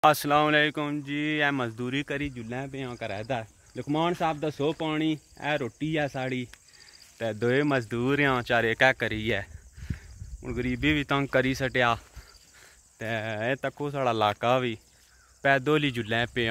अस्सलाम वालेकुम जी। ए मजदूरी करी जुल्लै पे करा दा लुकमान साहब दसो पानी ए रोटी है साड़ी ते दोए मजदूर हैं चारे क्या करिए हूँ गरीबी भी तंग करी सटिया ते तक्को साढ़ा इलाका भी पैदल ही जुल्लै पे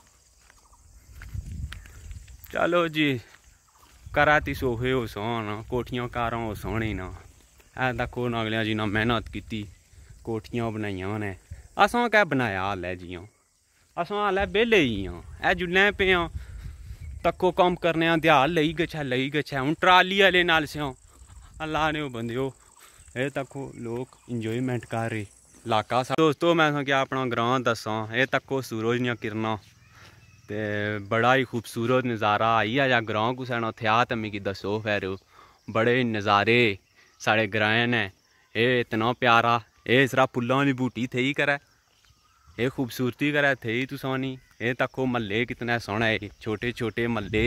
चलो जी करा ती सोहे हो सोन कोठियां कारां हो सोनी ना ऐ तक्को अगलियां जी ना मेहनत की कोठियां बनाइया ने असां क्या बनाया हाल है जियां असां हाल है बेले ही हाँ जुल्लै पे तक्को कम करने ध्यान लई गच्छा हूँ ट्राली आले नाल से अल्लाह ने बंदे ये तक्को लोग इंजॉयमेंट कर रहे इलाका दोस्तों मैं क्या अपना ग्रां दसा ये तक्को सूरज दियां किरणां ते बड़ा ही खूबसूरत नज़ारा आई है जां ग्रां कुसै ने उत्थे आ ते मिगी दसो फिर बड़े नज़ारे साढ़े ग्राएं ने ये इतना प्यारा ये सिर्फ फुल्लों की बूटी थी करे ये खूबसूरती करे थी तुसानी ये तको महल्ले कितने सोहने छोटे छोटे महल्ले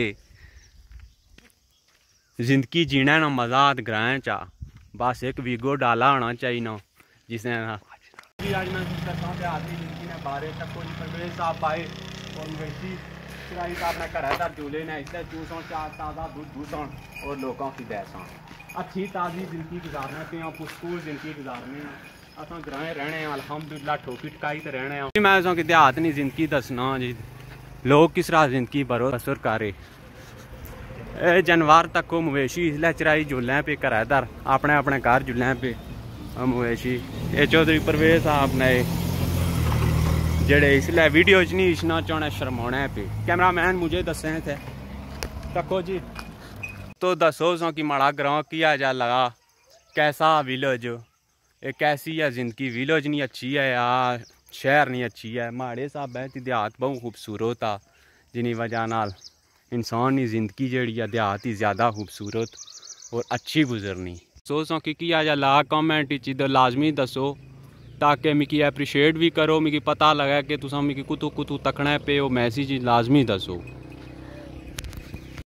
जिंदगी जीने ना मजा ग्राएं चा बस एक वीगो डाला होना चाहिए ना जिसने बारे तक परवेज साहब आए और मवेशी चराई अपने घर झूले ने इससे चूसन ताज़ा दूध दूसन और लोगों की बैसा अच्छी ताज़ी जिंदगी गुजारने पे पुरस्कूल जिंदगी गुजारने असां ग्राएं रहने अल्हम्दुलिल्लाह ठोकी टकाई तो रहने मैं असां कि देहात नहीं जिंदगी दसना जी लोग किस तरह जिंदगी बरो बसर करे जानवर तक मवेशी इसलिए चराई जुल्लें पे घरै दर अपने अपने घर जुल्लें पे मवेशी ये चौधरी परवेज साहब ने जेड़े इसलिए वीडियो च नहीं इशना चाहने शर्माने पे कैमरामैन मुझे दसें थे तको जी तो दसो सो कि माड़ा ग्रां किया जा लगा कैसा विलेज ये कैसी है जिंदगी विलेज नहीं अच्छी है या शहर नहीं अच्छी है माड़े साहब है देहात बहुत खूबसूरत आ जिनी वजह नाल इंसान की जिंदगी जी देहात ही ज़्यादा खूबसूरत और अच्छी गुजरनी सो कि किया जा ला कमेंट इधर लाजमी दसो ताकि मिगी अप्रीशिएट भी करो मिगी पता लगे कि तुम मिगी कुतु कुतु तकने पे मैसेज लाजमी दसो।